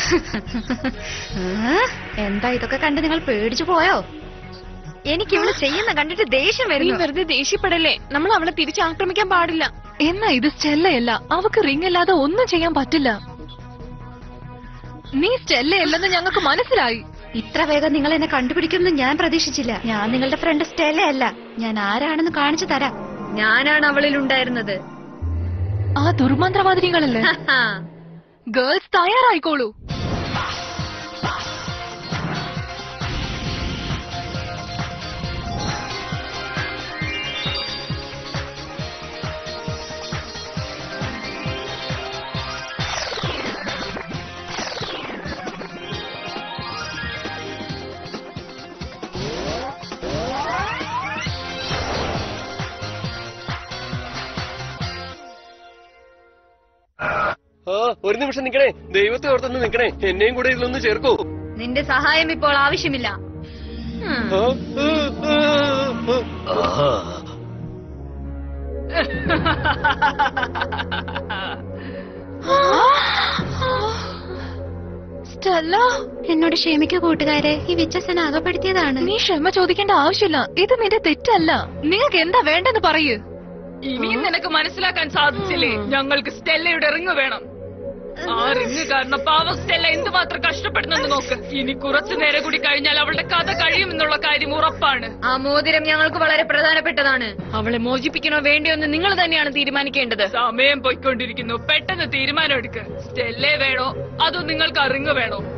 എന്താ ഇതൊക്കെ കണ്ട് നിങ്ങൾ പേടിച്ചു പോയോ? എനിക്ക് ഇവള് ചെയ്യുന്ന കണ്ടിട്ട് ദേഷ്യം വരും. വെറുതെ ദേഷ്യപ്പെടല്ലേ, നമ്മൾ അവളെ തിരിച്ചാക്രമിക്കാൻ പാടില്ല. എന്നാ ഇത് സ്റ്റെല്ലയല്ല, അവക്ക് റിംഗ് അല്ലാതെ ഒന്നും ചെയ്യാൻ പറ്റില്ല. നീ സ്റ്റെല്ലയല്ലെന്ന് ഞങ്ങൾക്ക് മനസ്സിലായി. ഇത്ര വേഗം നിങ്ങൾ എന്നെ കണ്ടുപിടിക്കുമെന്ന് ഞാൻ പ്രതീക്ഷിച്ചില്ല. ഞാൻ നിങ്ങളുടെ ഫ്രണ്ട് സ്റ്റെല്ലയല്ല. ഞാൻ ആരാണെന്ന് കാണിച്ചു തരാം. ഞാനാണ് അവളിൽ ഉണ്ടായിരുന്നത്. ആ ദുർമന്ത്രവാദിനികളല്ലേ? ഗേൾസ് തയ്യാറായിക്കോളൂ. ഒരു നിമിഷം നിക്കണേ, ദൈവത്തെ ഓർത്തൊന്ന് നിക്കണേ, എന്നെയും കൂടെ ഇതിലൊന്ന് ചേർക്കൂ. നിന്റെ സഹായം ഇപ്പോൾ ആവശ്യമില്ല. സ്റ്റെല്ല, എന്നോട് ക്ഷമിക്കൂ കൂട്ടുകാരെ, ഈ വിച്ചസനെ അകപ്പെടുത്തിയതാണ്. നീ ക്ഷമ ചോദിക്കേണ്ട ആവശ്യമില്ല. ഇത് നിന്റെ തെറ്റല്ല. നിങ്ങൾക്ക് എന്താ വേണ്ടെന്ന് പറയൂ. ഇനിയും നിനക്ക് മനസ്സിലാക്കാൻ സാധിച്ചില്ലേ? ഞങ്ങൾക്ക് സ്റ്റെല്ലയുടെ റിങ് വേണം. ആ റിങ് കാരണം പാവ സ്റ്റെല്ല എന്തുമാത്രം കഷ്ടപ്പെടുന്നെന്ന് നോക്ക്. ഇനി കുറച്ചു നേരം കൂടി കഴിഞ്ഞാൽ അവളുടെ കഥ കഴിയുമെന്നുള്ള കാര്യം ഉറപ്പാണ്. ആ മോതിരം ഞങ്ങൾക്ക് വളരെ പ്രധാനപ്പെട്ടതാണ്. അവളെ മോചിപ്പിക്കണോ വേണ്ടയോ എന്ന് നിങ്ങൾ തന്നെയാണ് തീരുമാനിക്കേണ്ടത്. സമയം പോയിക്കൊണ്ടിരിക്കുന്നു, പെട്ടെന്ന് തീരുമാനം എടുക്ക്. സ്റ്റെല്ലേ വേണോ അതോ നിങ്ങൾക്ക് ആ റിങ് വേണോ?